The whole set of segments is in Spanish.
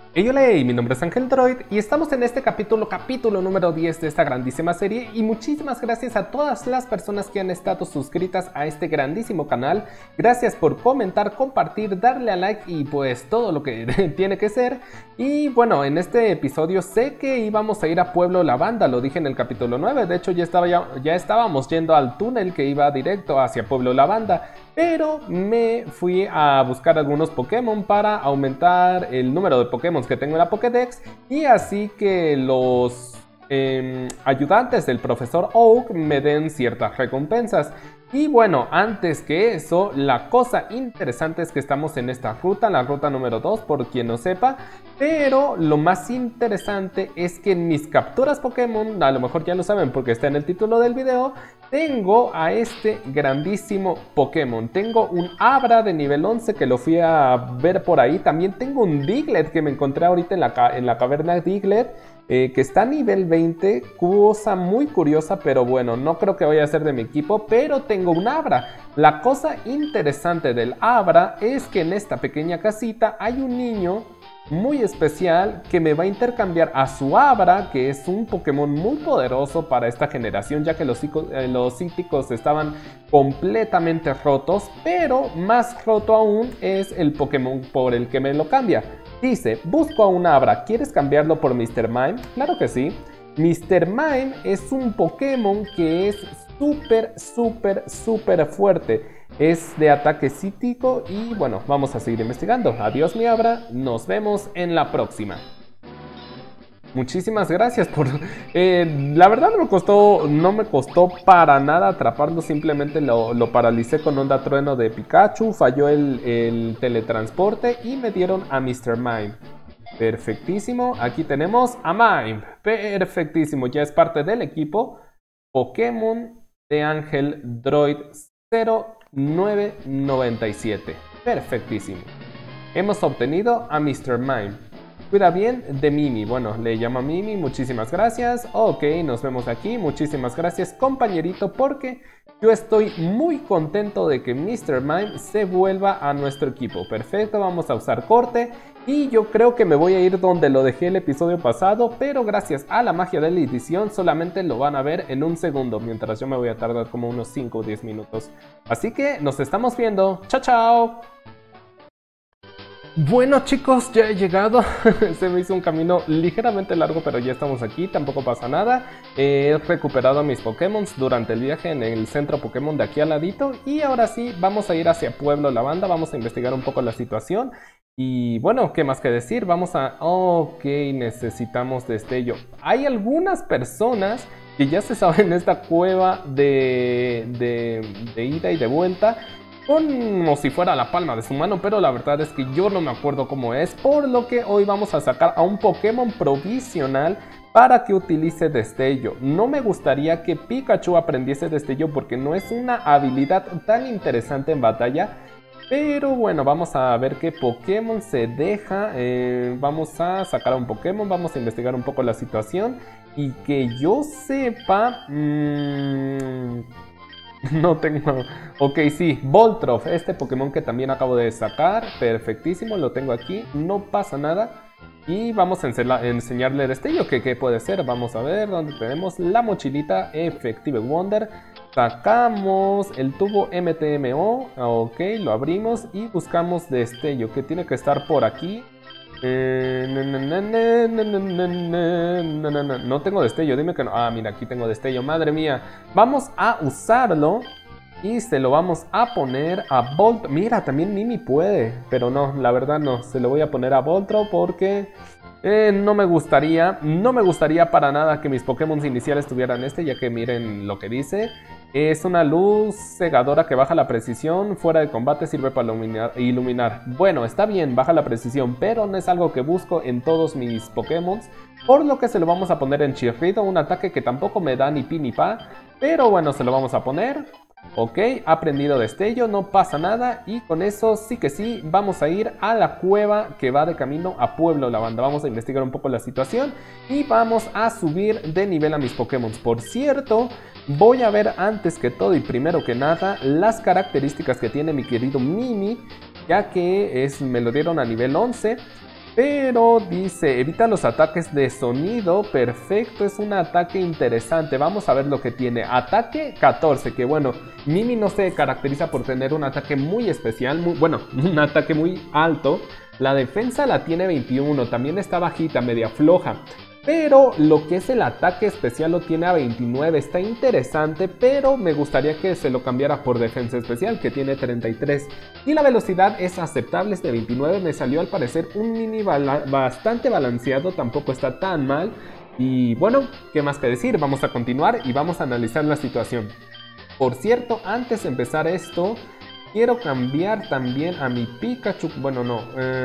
Hey, hola, mi nombre es Ángel Droid y estamos en este capítulo número 10 de esta grandísima serie, y muchísimas gracias a todas las personas que han estado suscritas a este grandísimo canal. Gracias por comentar, compartir, darle a like y pues todo lo que tiene que ser. Y bueno, en este episodio sé que íbamos a ir a Pueblo Lavanda, lo dije en el capítulo 9, de hecho ya estábamos yendo al túnel que iba directo hacia Pueblo Lavanda. Pero me fui a buscar algunos Pokémon para aumentar el número de Pokémon que tengo en la Pokédex, y así que los ayudantes del profesor Oak me den ciertas recompensas. Y bueno, antes que eso, la cosa interesante es que estamos en esta ruta, la ruta número 2, por quien no sepa. Pero lo más interesante es que en mis capturas Pokémon, a lo mejor ya lo saben porque está en el título del video, tengo a este grandísimo Pokémon. Tengo un Abra de nivel 11 que lo fui a ver por ahí. También tengo un Diglett que me encontré ahorita en la caverna Diglett, que está a nivel 20, cosa muy curiosa, pero bueno, no creo que vaya a ser de mi equipo, pero tengo un Abra. La cosa interesante del Abra es que en esta pequeña casita hay un niño muy especial que me va a intercambiar a su Abra, que es un Pokémon muy poderoso para esta generación, ya que los psíquicos estaban completamente rotos, pero más roto aún es el Pokémon por el que me lo cambia. Dice, busco a un Abra, ¿quieres cambiarlo por Mr. Mime? Claro que sí. Mr. Mime es un Pokémon que es súper fuerte. Es de ataque psíquico y bueno, vamos a seguir investigando. Adiós mi Abra, nos vemos en la próxima. Muchísimas gracias por... la verdad no me costó para nada atraparlo, simplemente lo paralicé con onda trueno de Pikachu, falló el teletransporte y me dieron a Mr. Mime. Perfectísimo, aquí tenemos a Mime. Perfectísimo, ya es parte del equipo Pokémon de Ángel Droid 0997. Perfectísimo. Hemos obtenido a Mr. Mime. Cuida bien de Mimi. Bueno, le llamo a Mimi. Muchísimas gracias. Ok, nos vemos aquí. Muchísimas gracias, compañerito, porque yo estoy muy contento de que Mr. Mime se vuelva a nuestro equipo. Perfecto, vamos a usar corte. Y yo creo que me voy a ir donde lo dejé el episodio pasado, pero gracias a la magia de la edición solamente lo van a ver en un segundo, mientras yo me voy a tardar como unos 5 o 10 minutos. Así que nos estamos viendo. ¡Chao, chao! Bueno chicos, ya he llegado. Se me hizo un camino ligeramente largo, pero ya estamos aquí, tampoco pasa nada. He recuperado a mis Pokémon durante el viaje en el centro Pokémon de aquí al ladito. Y ahora sí, vamos a ir hacia Pueblo Lavanda, vamos a investigar un poco la situación. Y bueno, ¿qué más que decir? Vamos a... Ok, necesitamos destello. Hay algunas personas que ya se saben esta cueva de ida y de vuelta como si fuera la palma de su mano, pero la verdad es que yo no me acuerdo cómo es, por lo que hoy vamos a sacar a un Pokémon provisional para que utilice destello. No me gustaría que Pikachu aprendiese destello porque no es una habilidad tan interesante en batalla, pero bueno, vamos a ver qué Pokémon se deja. Vamos a sacar a un Pokémon, vamos a investigar un poco la situación y que yo sepa... No tengo... Ok, sí, Voltroff, este Pokémon que también acabo de sacar. Perfectísimo, lo tengo aquí, no pasa nada. Y vamos a enseñarle destello, que puede ser. Vamos a ver dónde tenemos la mochilita Effective Wonder. Sacamos el tubo MTMO. Ok, lo abrimos y buscamos destello, que tiene que estar por aquí. No tengo destello, dime que no. Ah, mira, aquí tengo destello, madre mía. Vamos a usarlo y se lo vamos a poner a Voltro. Mira, también Mimi puede, pero no, la verdad no. Se lo voy a poner a Voltro porque no me gustaría para nada que mis Pokémon iniciales tuvieran este, ya que miren lo que dice. Es una luz cegadora que baja la precisión, fuera de combate sirve para iluminar. Bueno, está bien, baja la precisión, pero no es algo que busco en todos mis Pokémon, por lo que se lo vamos a poner en Chirrido, un ataque que tampoco me da ni pi ni pa, pero bueno, se lo vamos a poner. Ok, aprendido destello, no pasa nada. Y con eso sí que sí, vamos a ir a la cueva que va de camino a Pueblo Lavanda. Vamos a investigar un poco la situación y vamos a subir de nivel a mis Pokémon. Por cierto, voy a ver antes que todo y primero que nada las características que tiene mi querido Mimi, ya que me lo dieron a nivel 11. Pero dice, evita los ataques de sonido. Perfecto, es un ataque interesante. Vamos a ver lo que tiene. Ataque 14, que bueno, Mimi no se caracteriza por tener un ataque muy especial, bueno, un ataque muy alto. La defensa la tiene 21, también está bajita, media floja. Pero lo que es el ataque especial lo tiene a 29, está interesante, pero me gustaría que se lo cambiara por defensa especial, que tiene 33. Y la velocidad es aceptable, es de 29, me salió al parecer un mini bastante balanceado, tampoco está tan mal. Y bueno, ¿qué más que decir? Vamos a continuar y vamos a analizar la situación. Por cierto, antes de empezar esto, quiero cambiar también a mi Pikachu. Bueno, no,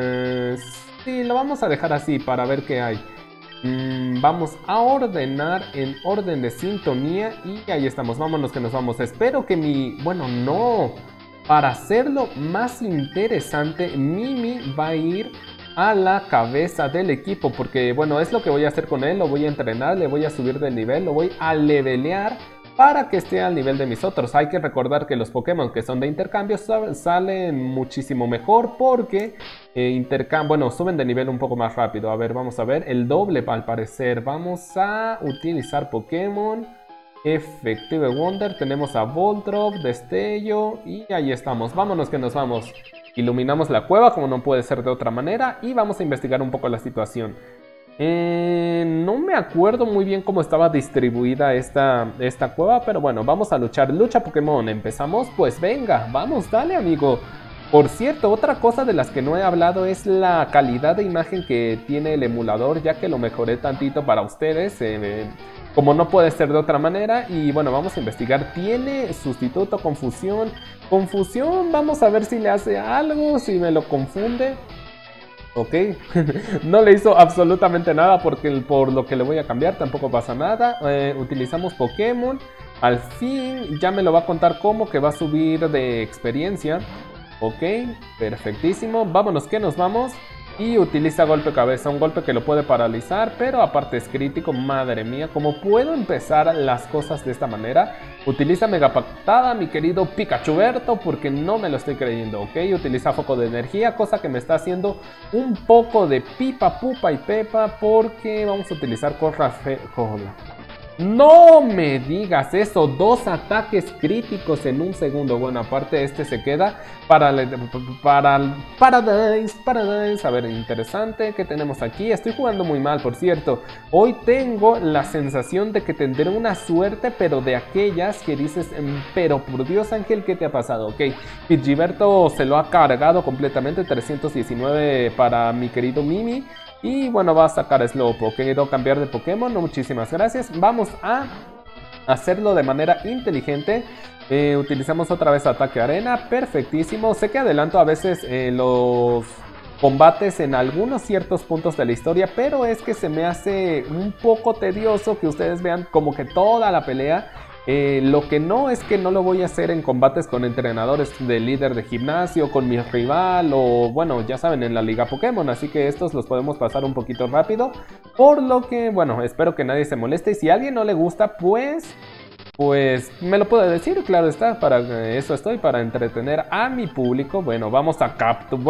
sí, lo vamos a dejar así para ver qué hay. Vamos a ordenar en orden de sintonía y ahí estamos, vámonos que nos vamos. Espero que bueno, no, para hacerlo más interesante, Mimi va a ir a la cabeza del equipo, porque bueno, es lo que voy a hacer con él, lo voy a entrenar, le voy a subir de nivel, lo voy a levelear para que esté al nivel de mis otros. Hay que recordar que los Pokémon que son de intercambio salen muchísimo mejor porque bueno, suben de nivel un poco más rápido. A ver, vamos a ver, el doble al parecer. Vamos a utilizar Pokémon Efective Wonder. Tenemos a Voltron, Destello y ahí estamos. Vámonos que nos vamos. Iluminamos la cueva como no puede ser de otra manera y vamos a investigar un poco la situación. No me acuerdo muy bien cómo estaba distribuida esta cueva, pero bueno, vamos a luchar. Lucha Pokémon, ¿empezamos? Pues venga, vamos, dale amigo. Por cierto, otra cosa de las que no he hablado es la calidad de imagen que tiene el emulador, ya que lo mejoré tantito para ustedes, como no puede ser de otra manera. Y bueno, vamos a investigar. Tiene sustituto, confusión. Confusión, vamos a ver si le hace algo, si me lo confunde. Ok, no le hizo absolutamente nada porque por lo que le voy a cambiar tampoco pasa nada. Utilizamos Pokémon. Al fin ya me lo va a contar cómo, que va a subir de experiencia. Ok, perfectísimo. Vámonos que nos vamos. Y utiliza golpe cabeza, un golpe que lo puede paralizar, pero aparte es crítico. Madre mía, ¿cómo puedo empezar las cosas de esta manera? Utiliza mega patada, mi querido Pikachuberto, porque no me lo estoy creyendo. Ok, utiliza foco de energía, cosa que me está haciendo un poco de pipa, pupa y pepa, porque vamos a utilizar cola. No me digas eso, 2 ataques críticos en un segundo. Bueno, aparte este se queda para Paradise. A ver, interesante, ¿qué tenemos aquí? Estoy jugando muy mal, por cierto. Hoy tengo la sensación de que tendré una suerte, pero de aquellas que dices, pero por Dios Ángel, ¿qué te ha pasado? Ok, Pidgeberto se lo ha cargado completamente, 319 para mi querido Mimi. Y bueno, va a sacar Slowpoke. Quiero cambiar de Pokémon, no, muchísimas gracias. Vamos a hacerlo de manera inteligente. Utilizamos otra vez ataque arena, perfectísimo. Sé que adelanto a veces los combates en algunos ciertos puntos de la historia, pero es que se me hace un poco tedioso que ustedes vean como que toda la pelea. Lo que no es que no lo voy a hacer en combates con entrenadores de líder de gimnasio, con mi rival o bueno, ya saben, en la liga Pokémon, así que estos los podemos pasar un poquito rápido, por lo que bueno, espero que nadie se moleste y si a alguien no le gusta, pues me lo puede decir, claro está, para eso estoy, para entretener a mi público. Bueno, vamos a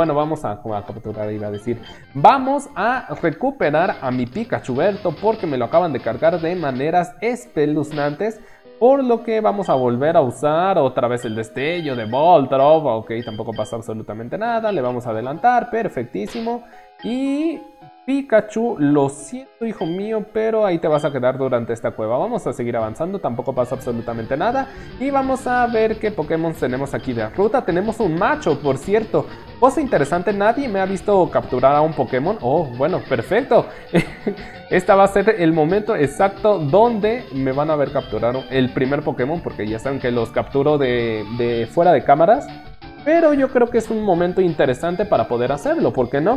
capturar, iba a decir. Vamos a recuperar a mi Pikachuberto porque me lo acaban de cargar de maneras espeluznantes. Por lo que vamos a volver a usar otra vez el destello de Voltron. Ok, tampoco pasa absolutamente nada. Le vamos a adelantar, perfectísimo. Y Pikachu, lo siento hijo mío, pero ahí te vas a quedar durante esta cueva. Vamos a seguir avanzando, tampoco pasa absolutamente nada. Y vamos a ver qué Pokémon tenemos aquí de ruta. Tenemos un macho, por cierto. Cosa interesante, nadie me ha visto capturar a un Pokémon. Oh, bueno, perfecto. Este va a ser el momento exacto donde me van a ver capturar el primer Pokémon, porque ya saben que los capturo de fuera de cámaras. Pero yo creo que es un momento interesante para poder hacerlo, ¿por qué no?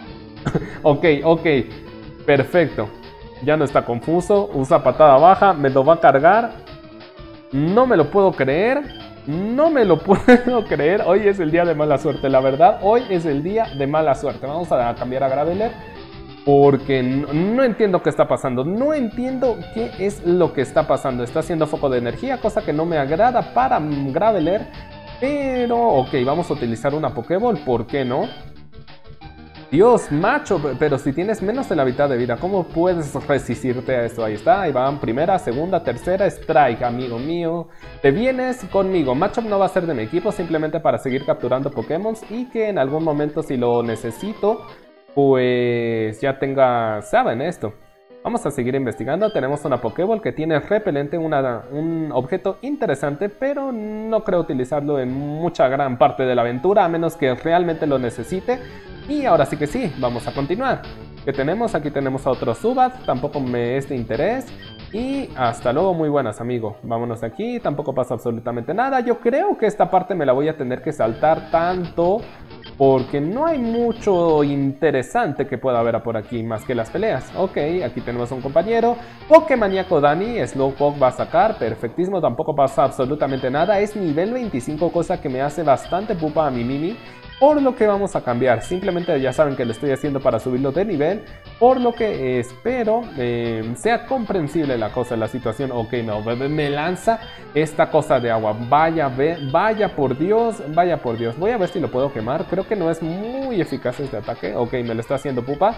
Ok, perfecto. Ya no está confuso, usa patada baja, me lo va a cargar. No me lo puedo creer. No me lo puedo creer. Hoy es el día de mala suerte, la verdad. Hoy es el día de mala suerte. Vamos a cambiar a Graveler porque no entiendo qué está pasando. No entiendo qué es lo que está pasando. Está haciendo foco de energía, cosa que no me agrada para Graveler. Pero, ok, vamos a utilizar una Pokéball, ¿por qué no? Dios, macho, pero si tienes menos de la mitad de vida, ¿cómo puedes resistirte a esto? Ahí está, ahí van, primera, segunda, tercera, strike, amigo mío. Te vienes conmigo. Machop no va a ser de mi equipo, simplemente para seguir capturando Pokémon y que en algún momento si lo necesito, pues ya tenga, saben esto. Vamos a seguir investigando. Tenemos una Pokéball que tiene repelente, un objeto interesante, pero no creo utilizarlo en mucha gran parte de la aventura, a menos que realmente lo necesite. Y ahora sí que sí, vamos a continuar. ¿Qué tenemos? Aquí tenemos a otro Zubat, tampoco me es de interés. Y hasta luego, muy buenas, amigo. Vámonos de aquí, tampoco pasa absolutamente nada. Yo creo que esta parte me la voy a tener que saltar tanto porque no hay mucho interesante que pueda haber por aquí más que las peleas. Ok, aquí tenemos a un compañero. Pokemaníaco Dani, Slowpoke va a sacar. Perfectísimo, tampoco pasa absolutamente nada. Es nivel 25, cosa que me hace bastante pupa a mi Mimi. Por lo que vamos a cambiar, simplemente ya saben que lo estoy haciendo para subirlo de nivel, por lo que espero sea comprensible la cosa, la situación. Ok, no, me lanza esta cosa de agua, vaya por Dios, vaya por Dios. Voy a ver si lo puedo quemar, creo que no es muy eficaz este ataque. Ok, me lo está haciendo pupa.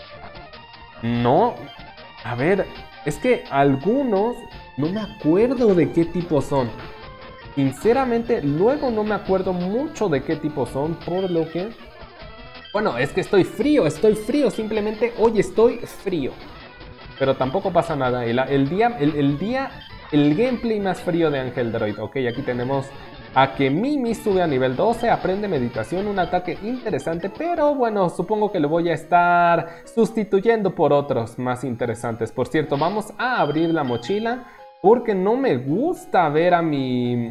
No, a ver, es que algunos no me acuerdo de qué tipo son. Sinceramente, luego no me acuerdo mucho de qué tipo son, por lo que... Bueno, es que estoy frío, simplemente hoy estoy frío. Pero tampoco pasa nada, el gameplay más frío de Ángel Droid. Ok, aquí tenemos a que Mimi sube a nivel 12, aprende meditación, un ataque interesante, pero bueno, supongo que lo voy a estar sustituyendo por otros más interesantes. Por cierto, vamos a abrir la mochila. Porque no me gusta ver a mis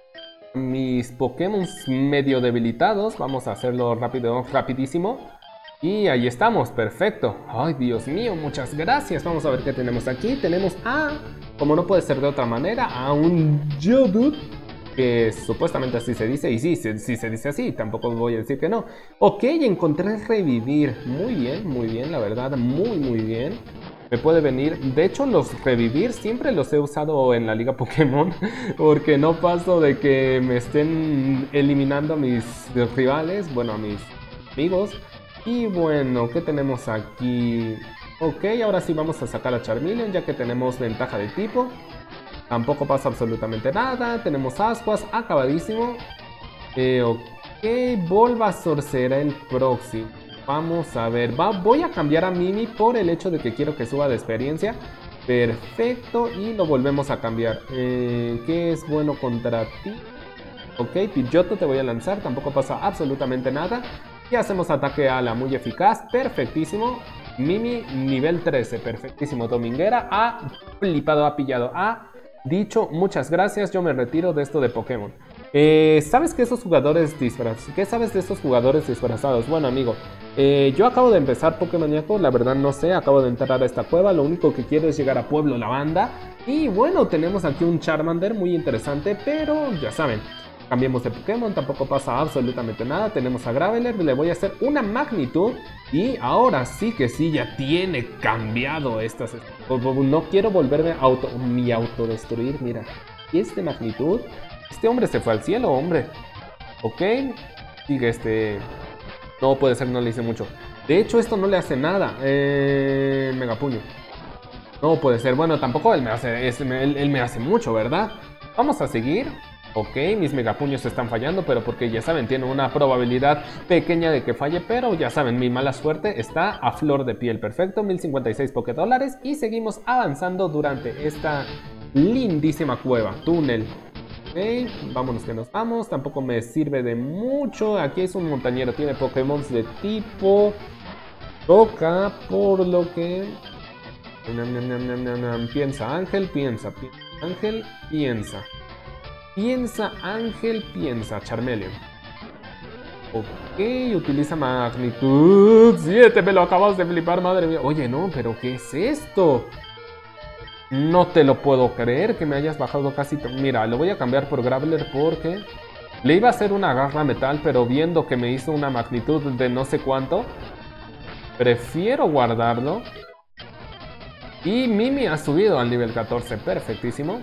Pokémon medio debilitados. Vamos a hacerlo rapidísimo. Y ahí estamos, perfecto. Ay, Dios mío, muchas gracias. Vamos a ver qué tenemos aquí. Tenemos a, como no puede ser de otra manera, a un Geodude, que supuestamente así se dice. Y sí se dice así, tampoco voy a decir que no. Ok, encontré revivir. Muy bien, la verdad, muy bien. Me puede venir, de hecho los revivir siempre los he usado en la liga Pokémon porque no paso de que me estén eliminando a mis rivales, bueno, a mis amigos. Y bueno, ¿qué tenemos aquí? Ok, ahora sí vamos a sacar a Charmeleon ya que tenemos ventaja de tipo. Tampoco pasa absolutamente nada, tenemos Ascuas, acabadísimo. Ok, Bulbasaur será el próximo. Vamos a ver, voy a cambiar a Mimi por el hecho de que quiero que suba de experiencia. Perfecto, y lo volvemos a cambiar. ¿Qué es bueno contra ti? Ok, Pidgeotto te voy a lanzar, tampoco pasa absolutamente nada. Y hacemos ataque ala, muy eficaz, perfectísimo. Mimi nivel 13, perfectísimo. Dominguera ha flipado, ha pillado, ha dicho muchas gracias, yo me retiro de esto de Pokémon. ¿Sabes que esos jugadores disfrazados? ¿Qué sabes de estos jugadores disfrazados? Bueno, amigo, yo acabo de empezar Pokémoníaco, la verdad no sé, acabo de entrar a esta cueva, lo único que quiero es llegar a Pueblo Lavanda. Y bueno, tenemos aquí un Charmander muy interesante, pero ya saben, cambiemos de Pokémon, tampoco pasa absolutamente nada. Tenemos a Graveler, le voy a hacer una magnitud. Y ahora sí que sí, ya tiene cambiado estas. No quiero volverme mi autodestruir, mira. Y es de magnitud. Este hombre se fue al cielo, hombre. Ok. Sigue este... No puede ser, no le hice mucho. De hecho, esto no le hace nada. Megapuño. No puede ser. Bueno, tampoco él me hace mucho, ¿verdad? Vamos a seguir. Ok, mis megapuños están fallando, pero porque ya saben, tiene una probabilidad pequeña de que falle, pero ya saben, mi mala suerte está a flor de piel. Perfecto, 1056 Pokédólares y seguimos avanzando durante esta lindísima cueva, túnel. Ok, vámonos que nos vamos, tampoco me sirve de mucho. Aquí es un montañero, tiene Pokémon de tipo Roca, por lo que... Piensa Ángel, piensa Ángel, piensa. Piensa, Ángel, piensa, Charmeleon. Ok, utiliza magnitud 7, me lo acabas de flipar, madre mía. Oye, no, pero ¿qué es esto? No te lo puedo creer que me hayas bajado casi... Mira, lo voy a cambiar por Graveler porque... Le iba a hacer una garra metal, pero viendo que me hizo una magnitud de no sé cuánto, prefiero guardarlo. Y Mimi ha subido al nivel 14, perfectísimo.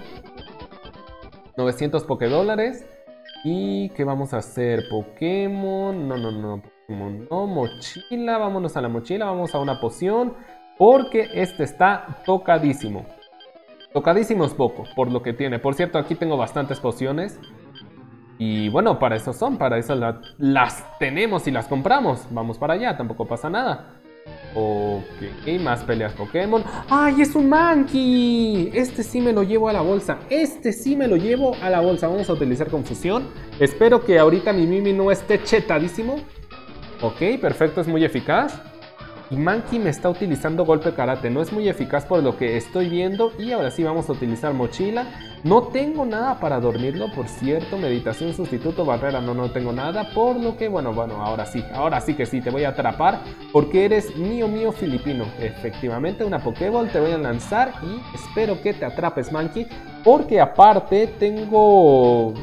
900 Pokédólares. ¿Y qué vamos a hacer? Pokémon... No. Como no, mochila, vámonos a la mochila, vamos a una poción, porque este está tocadísimo. Tocadísimo es poco, por lo que tiene. Por cierto, aquí tengo bastantes pociones. Y bueno, para eso son, para eso las tenemos y las compramos. Vamos para allá, tampoco pasa nada. Ok, más peleas Pokémon. ¡Ay, es un Mankey! Este sí me lo llevo a la bolsa. Este sí me lo llevo a la bolsa. Vamos a utilizar confusión. Espero que ahorita mi Mimi no esté chetadísimo. Ok, perfecto, es muy eficaz. Y Mankey me está utilizando golpe karate. No es muy eficaz por lo que estoy viendo. Y ahora sí vamos a utilizar mochila. No tengo nada para dormirlo, por cierto. Meditación, sustituto, barrera. No tengo nada. Por lo que, bueno, ahora sí que sí. Te voy a atrapar porque eres mío filipino. Efectivamente, una Pokéball te voy a lanzar. Y espero que te atrapes, Mankey. Porque aparte tengo...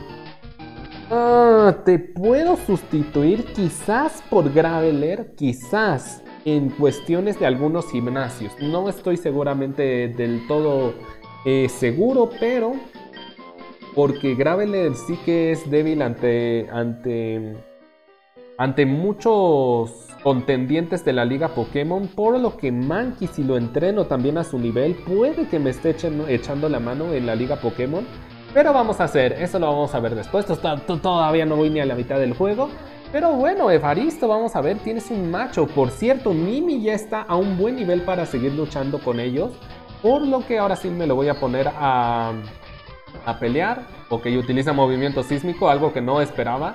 te puedo sustituir quizás por Graveler. Quizás. En cuestiones de algunos gimnasios. No estoy seguramente del todo seguro, pero porque Graveler sí que es débil ante muchos contendientes de la liga Pokémon, por lo que Mankey, si lo entreno también a su nivel, puede que me esté echando la mano en la liga Pokémon. Pero vamos a hacer, eso lo vamos a ver después. Todavía no voy ni a la mitad del juego. Pero bueno, Evaristo, vamos a ver, tienes un macho. Por cierto, Mimi ya está a un buen nivel para seguir luchando con ellos. Por lo que ahora sí me lo voy a poner a pelear. Ok, utiliza movimiento sísmico, algo que no esperaba.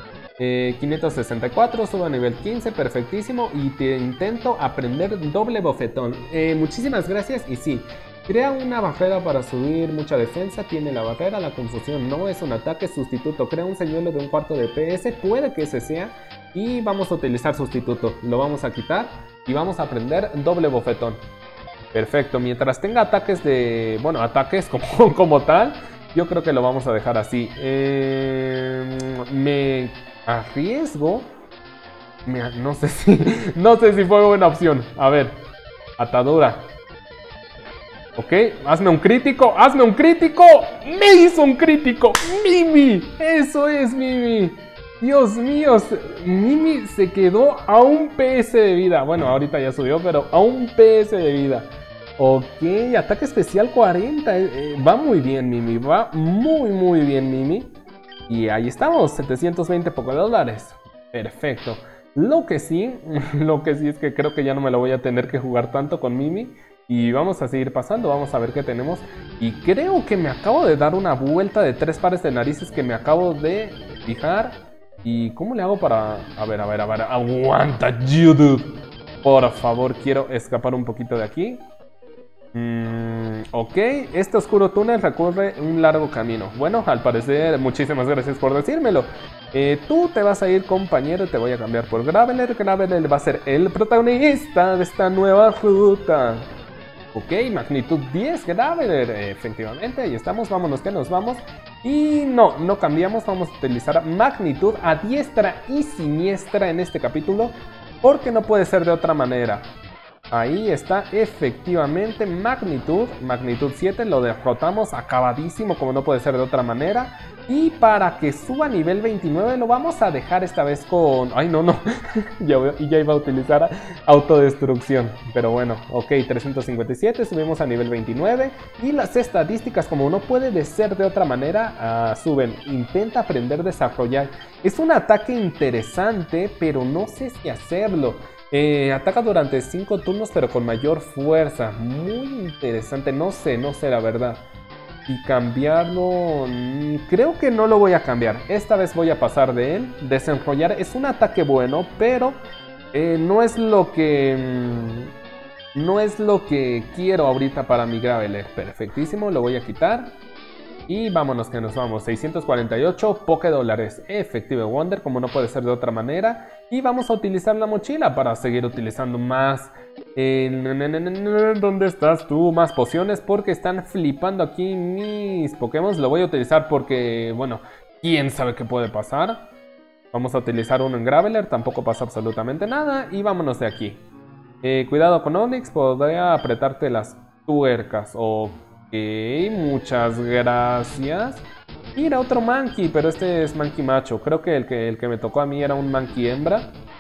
564, subo a nivel 15, perfectísimo. Y te intento aprender doble bofetón. Muchísimas gracias y sí. Crea una barrera para subir mucha defensa, tiene la barrera, la confusión no es un ataque, sustituto, crea un señuelo de un cuarto de PS, puede que ese sea, y vamos a utilizar sustituto, lo vamos a quitar y vamos a aprender doble bofetón. Perfecto, mientras tenga ataques de, bueno, ataques como tal, yo creo que lo vamos a dejar así. Me arriesgo, no sé si fue buena opción, a ver, atadura. Ok, hazme un crítico, hazme un crítico. Me hizo un crítico, Mimi. Eso es Mimi. Dios mío, Mimi se quedó a un PS de vida. Bueno, ahorita ya subió, pero a un PS de vida. Ok, ataque especial 40. Va muy bien, Mimi. Va muy bien, Mimi. Y ahí estamos, 720 Pokédólares. Perfecto. Lo que sí es que creo que ya no me lo voy a tener que jugar tanto con Mimi. Y vamos a seguir pasando, vamos a ver qué tenemos. Y creo que me acabo de dar una vuelta de 3 pares de narices que me acabo de fijar. ¿Y cómo le hago para...? A ver, aguanta, dude. Por favor, quiero escapar un poquito de aquí. Ok, este oscuro túnel recorre un largo camino. Bueno, al parecer, muchísimas gracias por decírmelo. Tú te vas a ir, compañero, y te voy a cambiar por Graveler. Graveler va a ser el protagonista de esta nueva ruta. Ok, magnitud 10, Graveler, efectivamente, ahí estamos, vámonos que nos vamos. Y no cambiamos, vamos a utilizar magnitud a diestra y siniestra en este capítulo, porque no puede ser de otra manera. Ahí está, efectivamente, magnitud 7, lo derrotamos acabadísimo como no puede ser de otra manera. Y para que suba a nivel 29 lo vamos a dejar esta vez con... ¡Ay, no! ya iba a utilizar autodestrucción. Pero bueno, ok, 357, subimos a nivel 29. Y las estadísticas, como no puede ser de otra manera, suben. Intenta aprender a desarrollar. Es un ataque interesante, pero no sé si hacerlo. Ataca durante 5 turnos pero con mayor fuerza. Muy interesante, no sé la verdad. Y cambiarlo... creo que no lo voy a cambiar. Esta vez voy a pasar de él. Desenrollar es un ataque bueno, pero no es lo que... no es lo que quiero ahorita para mi Graveler. Perfectísimo, lo voy a quitar. Y vámonos que nos vamos, 648 Pokédólares, efectivo Wonder, como no puede ser de otra manera. Y vamos a utilizar la mochila para seguir utilizando más... ¿dónde estás tú? Más pociones, porque están flipando aquí mis Pokémon. Lo voy a utilizar porque, bueno, quién sabe qué puede pasar. Vamos a utilizar uno en Graveler, tampoco pasa absolutamente nada. Y vámonos de aquí. Cuidado con Onix, podría apretarte las tuercas. Ok, muchas gracias. Mira, otro Mankey, pero este es Mankey macho. Creo que el que me tocó a mí era un Mankey hembra.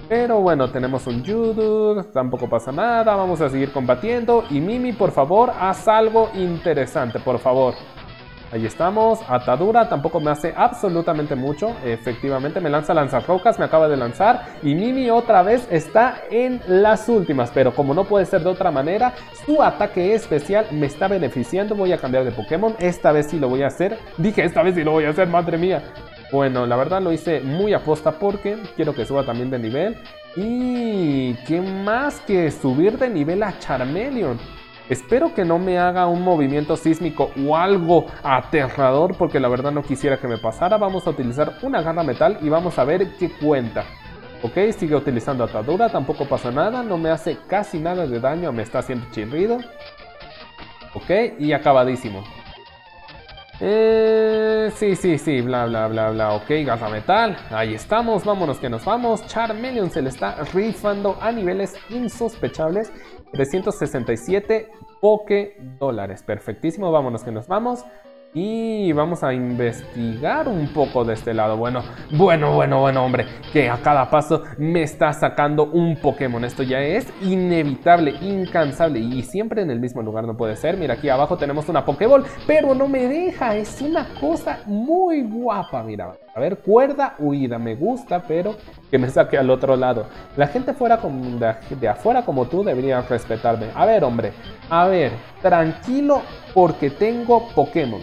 Pero bueno, tenemos un Judo, tampoco pasa nada, vamos a seguir combatiendo. Y Mimi, por favor, haz algo interesante, por favor. Ahí estamos, atadura, tampoco me hace absolutamente mucho. Efectivamente me lanza lanzarrocas, me acaba de lanzar. Y Mimi otra vez está en las últimas, pero como no puede ser de otra manera, su ataque especial me está beneficiando. Voy a cambiar de Pokémon, esta vez sí lo voy a hacer. Dije, esta vez sí lo voy a hacer, madre mía. Bueno, la verdad lo hice muy aposta porque quiero que suba también de nivel. Y qué más que subir de nivel a Charmeleon. Espero que no me haga un movimiento sísmico o algo aterrador, porque la verdad no quisiera que me pasara. Vamos a utilizar una garra metal y vamos a ver qué cuenta. Ok, sigue utilizando atadura, tampoco pasa nada, no me hace casi nada de daño, me está haciendo chirrido. Ok, y acabadísimo. Sí, bla, bla, bla, bla. Ok, garra metal, ahí estamos, vámonos que nos vamos. Charmeleon se le está rifando a niveles insospechables. 367 Poké dólares. Perfectísimo, vámonos que nos vamos. Y vamos a investigar un poco de este lado. Bueno, hombre, que a cada paso me está sacando un Pokémon. Esto ya es inevitable, incansable. Y siempre en el mismo lugar no puede ser. Mira, aquí abajo tenemos una Pokéball, pero no me deja. Es una cosa muy guapa, mira. A ver, cuerda huida, me gusta, pero que me saque al otro lado. La gente de afuera como tú debería respetarme. A ver, hombre, a ver, tranquilo porque tengo Pokémon.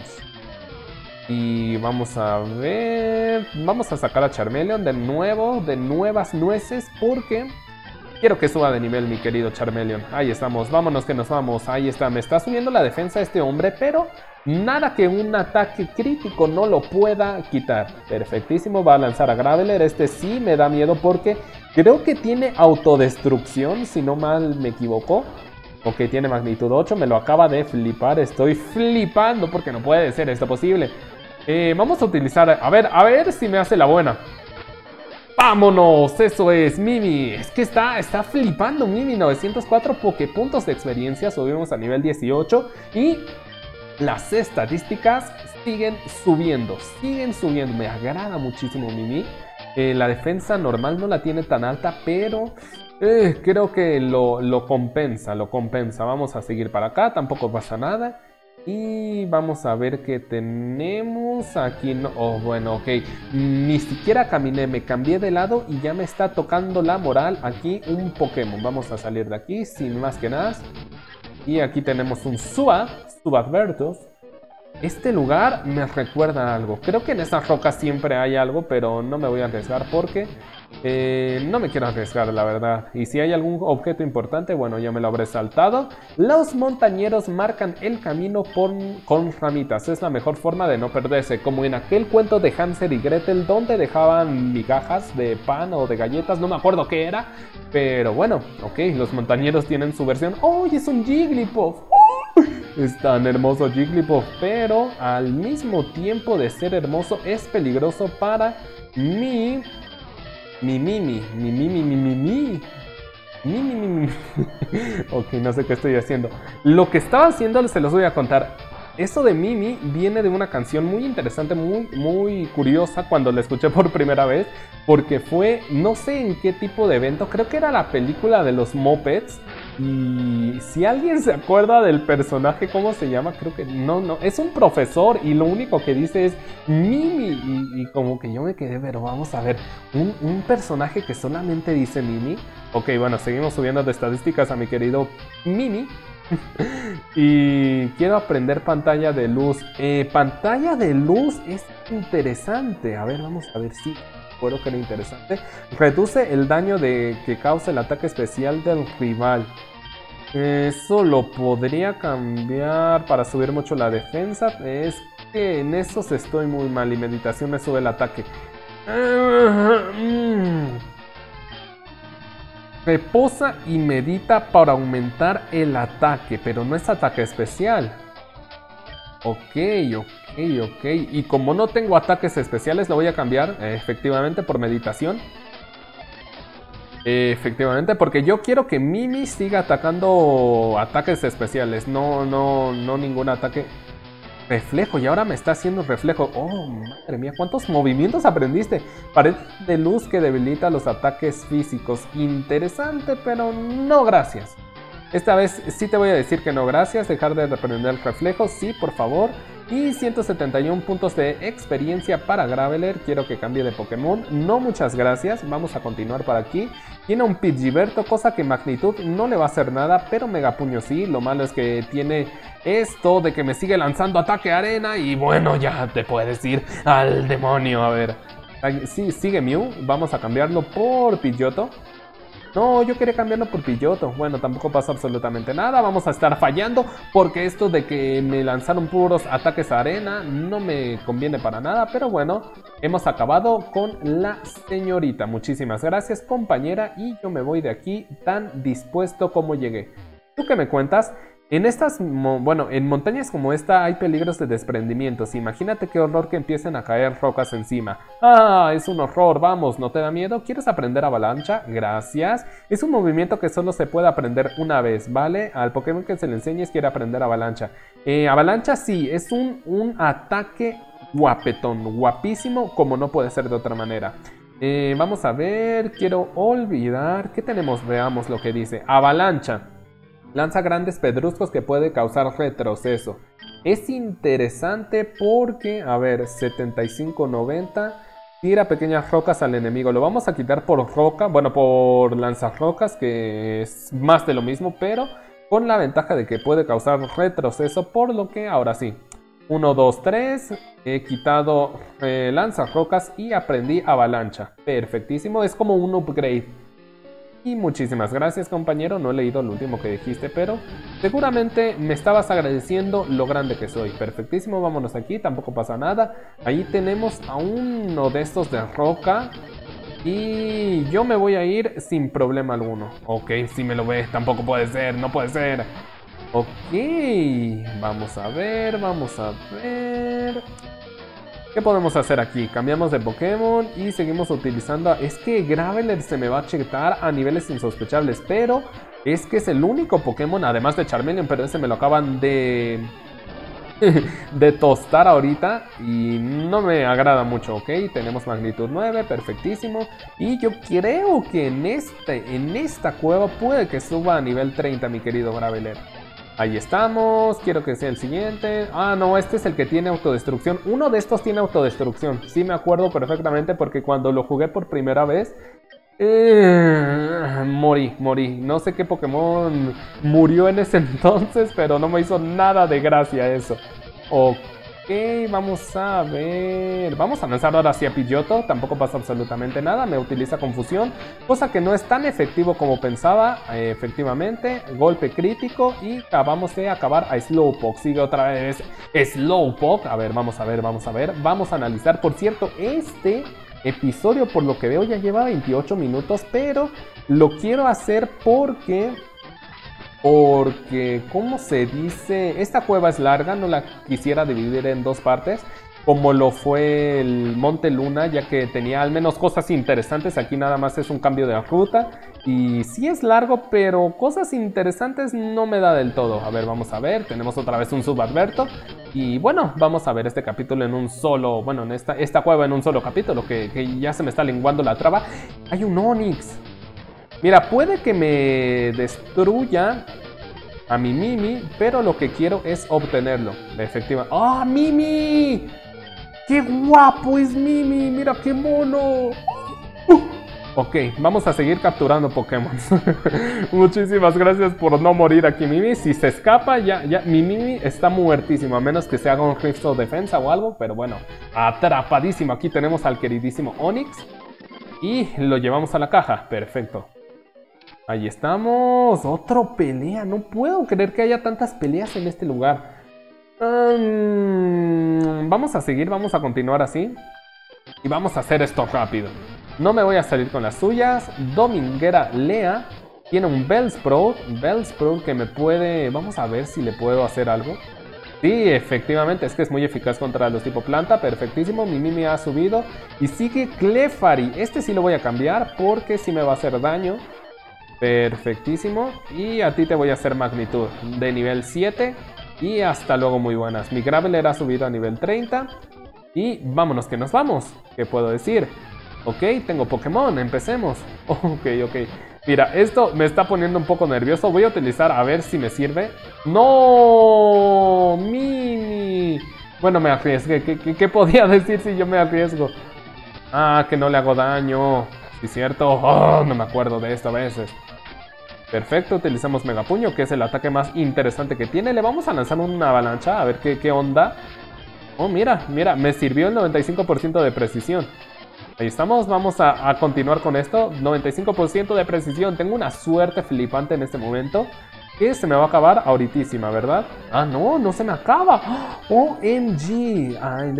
Y vamos a ver, vamos a sacar a Charmeleon de nuevo, de nuevas nueces, porque quiero que suba de nivel mi querido Charmeleon. Ahí estamos, vámonos que nos vamos. Ahí está, me está subiendo la defensa este hombre, pero nada que un ataque crítico no lo pueda quitar. Perfectísimo, va a lanzar a Graveler. Este sí me da miedo porque creo que tiene autodestrucción, si no mal me equivoco. Ok, tiene magnitud 8, me lo acaba de flipar. Estoy flipando porque no puede ser esto posible. Vamos a utilizar, a ver si me hace la buena. ¡Vámonos! Eso es, Mimi. Es que está flipando Mimi. 904 Poképuntos de experiencia. Subimos a nivel 18. Y las estadísticas siguen subiendo. Me agrada muchísimo Mimi. La defensa normal no la tiene tan alta, pero creo que lo compensa. Vamos a seguir para acá. Tampoco pasa nada. Y vamos a ver qué tenemos aquí. No, oh, bueno, ok. Ni siquiera caminé, me cambié de lado y ya me está tocando la moral aquí un Pokémon. Vamos a salir de aquí sin más que nada. Y aquí tenemos un Subadvertus. Este lugar me recuerda a algo. Creo que en estas rocas siempre hay algo, pero no me voy a arriesgar porque no me quiero arriesgar, la verdad. Y si hay algún objeto importante, bueno, ya me lo habré saltado. Los montañeros marcan el camino con ramitas. Es la mejor forma de no perderse, como en aquel cuento de Hansel y Gretel, donde dejaban migajas de pan o de galletas, no me acuerdo qué era. Pero bueno, ok, los montañeros tienen su versión. ¡Oh, es un Jigglypuff! Es tan hermoso Jigglypuff, pero al mismo tiempo de ser hermoso es peligroso para mi Mimi. Ok, no sé qué estoy haciendo. Lo que estaba haciendo se los voy a contar. Eso de Mimi viene de una canción muy interesante, muy curiosa cuando la escuché por primera vez, porque fue, no sé en qué tipo de evento, creo que era la película de los Muppets. Y si alguien se acuerda del personaje, ¿cómo se llama? Creo que no, es un profesor y lo único que dice es Mimi. Y como que yo me quedé, pero vamos a ver, un personaje que solamente dice Mimi. Ok, bueno, seguimos subiendo de estadísticas a mi querido Mimi. Y quiero aprender pantalla de luz. Pantalla de luz es interesante. A ver, vamos a ver si recuerdo que era interesante. Reduce el daño que causa el ataque especial del rival. Eso lo podría cambiar para subir mucho la defensa. Es que en esos estoy muy mal y meditación me sube el ataque. Reposa y medita para aumentar el ataque, pero no es ataque especial. Ok. Y como no tengo ataques especiales, lo voy a cambiar efectivamente por meditación. Efectivamente, porque yo quiero que Mimi siga atacando ataques especiales. No ningún ataque. Reflejo, y ahora me está haciendo reflejo. Oh, madre mía, ¿cuántos movimientos aprendiste? Pared de luz que debilita los ataques físicos. Interesante, pero no gracias. Esta vez sí te voy a decir que no gracias. Dejar de aprender reflejo, sí, por favor. Y 171 puntos de experiencia para Graveler. Quiero que cambie de Pokémon. No, muchas gracias. Vamos a continuar por aquí. Tiene un Pidgeberto, cosa que Magnitud no le va a hacer nada, pero Megapuño sí. Lo malo es que tiene esto de que me sigue lanzando ataque arena. Y bueno, ya te puedes ir al demonio. A ver. Sí, sigue Mew. Vamos a cambiarlo por Pidgeotto. No, yo quería cambiarlo por Pidgeotto. Bueno, tampoco pasa absolutamente nada. Vamos a estar fallando porque esto de que me lanzaron puros ataques a arena no me conviene para nada. Pero bueno, hemos acabado con la señorita. Muchísimas gracias, compañera. Y yo me voy de aquí tan dispuesto como llegué. ¿Tú qué me cuentas? En estas, bueno, en montañas como esta hay peligros de desprendimientos. Imagínate qué horror que empiecen a caer rocas encima. ¡Ah! Es un horror, vamos, ¿no te da miedo? ¿Quieres aprender avalancha? Gracias. Es un movimiento que solo se puede aprender una vez, ¿vale? Al Pokémon que se le enseñes quiere aprender avalancha. Avalancha sí, es un ataque guapetón, guapísimo, como no puede ser de otra manera. Vamos a ver, quiero olvidar. ¿Qué tenemos? Veamos lo que dice. Avalancha. Lanza grandes pedruscos que puede causar retroceso. Es interesante porque, a ver, 75-90. Tira pequeñas rocas al enemigo. Lo vamos a quitar por roca, bueno, por lanzarrocas, que es más de lo mismo, pero con la ventaja de que puede causar retroceso, por lo que ahora sí. 1, 2, 3. He quitado lanzarrocas y aprendí avalancha. Perfectísimo, es como un upgrade. Y muchísimas gracias, compañero. No he leído lo último que dijiste, pero seguramente me estabas agradeciendo lo grande que soy. Perfectísimo, vámonos aquí, tampoco pasa nada. Ahí tenemos a uno de estos de roca. Y yo me voy a ir sin problema alguno. Ok, si me lo ve, tampoco puede ser, no puede ser. Ok, vamos a ver, vamos a ver. ¿Qué podemos hacer aquí? Cambiamos de Pokémon y seguimos utilizando... Es que Graveler se me va a chetar a niveles insospechables, pero es que es el único Pokémon, además de Charmeleon, pero ese me lo acaban de... de tostar ahorita y no me agrada mucho, ¿ok? Tenemos magnitud 9, perfectísimo. Y yo creo que en esta cueva puede que suba a nivel 30, mi querido Graveler. Ahí estamos, quiero que sea el siguiente. Ah, no, este es el que tiene autodestrucción. Uno de estos tiene autodestrucción. Sí, me acuerdo perfectamente porque cuando lo jugué por primera vez morí. No sé qué Pokémon murió en ese entonces, pero no me hizo nada de gracia eso. Ok, vamos a ver. Vamos a lanzar ahora hacia Pidgeotto. Tampoco pasa absolutamente nada. Me utiliza confusión, cosa que no es tan efectivo como pensaba. Efectivamente, golpe crítico. Y acabamos de acabar a Slowpoke. Sigue otra vez Slowpoke. A ver, vamos a ver. Vamos a analizar. Por cierto, este episodio, por lo que veo, ya lleva 28 minutos. Pero lo quiero hacer porque, ¿cómo se dice? Esta cueva es larga, no la quisiera dividir en dos partes, como lo fue el Monte Luna, ya que tenía al menos cosas interesantes. Aquí nada más es un cambio de ruta, y sí es largo, pero cosas interesantes no me da del todo. A ver, vamos a ver, tenemos otra vez un Subadverto, y bueno, vamos a ver este capítulo en un solo, bueno, en esta cueva en un solo capítulo, que ya se me está lenguando la traba. Hay un Onix. Mira, puede que me destruya a mi Mimi, pero lo que quiero es obtenerlo. Efectivamente. ¡Ah, Mimi! ¡Qué guapo es Mimi! ¡Mira qué mono! Ok, vamos a seguir capturando Pokémon. Muchísimas gracias por no morir aquí, Mimi. Si se escapa, ya mi Mimi está muertísimo, a menos que se haga un Rift of Defensa o algo. Pero bueno, atrapadísimo. Aquí tenemos al queridísimo Onix y lo llevamos a la caja. Perfecto. Ahí estamos, otro pelea. No puedo creer que haya tantas peleas en este lugar. Vamos a seguir, vamos a continuar así. Y vamos a hacer esto rápido. No me voy a salir con las suyas. Dominguera Lea tiene un Bellsprout que me puede... Vamos a ver si le puedo hacer algo. Sí, efectivamente, es que es muy eficaz contra los tipo planta. Perfectísimo, mi Mimi ha subido. Y sigue Clefairy. Este sí lo voy a cambiar porque sí me va a hacer daño. Perfectísimo. Y a ti te voy a hacer magnitud de nivel 7. Y hasta luego, muy buenas. Mi Graveler ha subido a nivel 30. Y vámonos que nos vamos. ¿Qué puedo decir? Ok, tengo Pokémon, empecemos. Ok. Mira, esto me está poniendo un poco nervioso. Voy a utilizar a ver si me sirve. ¡No! ¡Mini! Bueno, me arriesgué. ¿Qué podía decir si yo me arriesgo? Ah, que no le hago daño. Sí, cierto. Oh, no me acuerdo de esto a veces. Perfecto, utilizamos Mega Puño, que es el ataque más interesante que tiene. Le vamos a lanzar una avalancha, a ver qué onda. Oh, mira, me sirvió el 95% de precisión. Ahí estamos, vamos a continuar con esto. 95% de precisión, tengo una suerte flipante en este momento. Que se me va a acabar ahoritísima, ¿verdad? Ah, no se me acaba. OMG.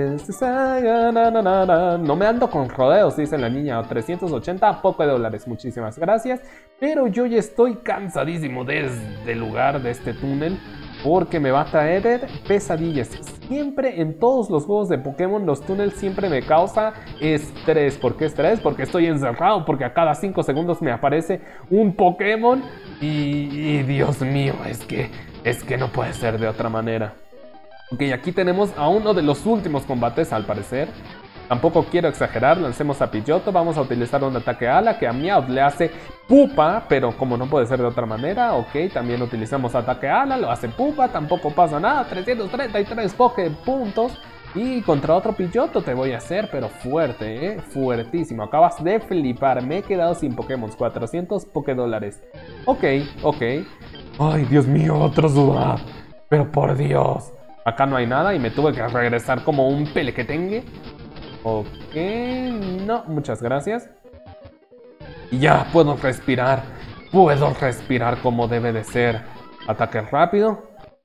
No me ando con rodeos, dice la niña. 380 $, muchísimas gracias. Pero yo ya estoy cansadísimo de este lugar, de este túnel. Porque me va a traer pesadillas. Siempre en todos los juegos de Pokémon los túneles siempre me causa estrés. ¿Por qué estrés? Porque estoy encerrado. Porque a cada 5 segundos me aparece un Pokémon. Y Dios mío, es que no puede ser de otra manera. Ok, aquí tenemos a uno de los últimos combates al parecer. Tampoco quiero exagerar, lancemos a Pidgeotto, vamos a utilizar un ataque ala que a Meowth le hace pupa, pero como no puede ser de otra manera, ok, también utilizamos ataque ala, lo hace pupa, tampoco pasa nada, 333 Poképuntos. Y contra otro Pidgeotto te voy a hacer, pero fuerte, fuertísimo. Acabas de flipar, me he quedado sin Pokémon, 400 $. Ok. Ay, Dios mío, otro Zubat. Pero por Dios. Acá no hay nada y me tuve que regresar como un pelequetengue. Ok, no, muchas gracias. Y ya, puedo respirar como debe de ser. Ataque rápido.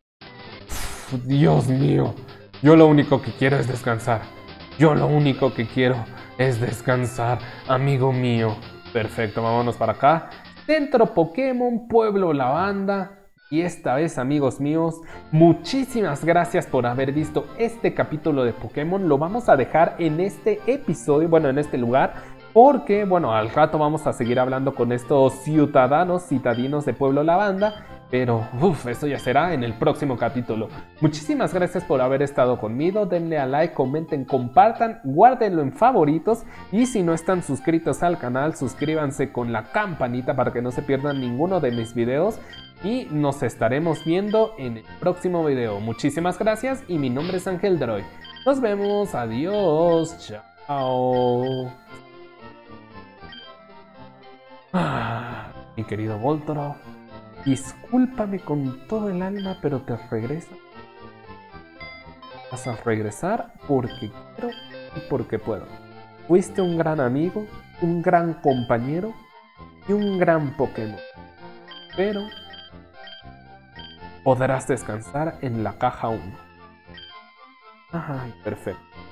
Dios mío. Yo lo único que quiero es descansar. Amigo mío. Perfecto, vámonos para acá. Centro Pokémon, Pueblo Lavanda. Y esta vez, amigos míos, muchísimas gracias por haber visto este capítulo de Pokémon. Lo vamos a dejar en este episodio, bueno, en este lugar, porque, bueno, al rato vamos a seguir hablando con estos citadinos de Pueblo Lavanda. Pero, eso ya será en el próximo capítulo. Muchísimas gracias por haber estado conmigo. Denle a like, comenten, compartan, guárdenlo en favoritos. Y si no están suscritos al canal, suscríbanse con la campanita para que no se pierdan ninguno de mis videos. Y nos estaremos viendo en el próximo video. Muchísimas gracias y mi nombre es Ángel Droid. Nos vemos, adiós, chao. Mi querido Voltorb, discúlpame con todo el alma, pero te regreso. Vas a regresar porque quiero y porque puedo. Fuiste un gran amigo, un gran compañero y un gran Pokémon. Pero podrás descansar en la caja 1. Ay, perfecto.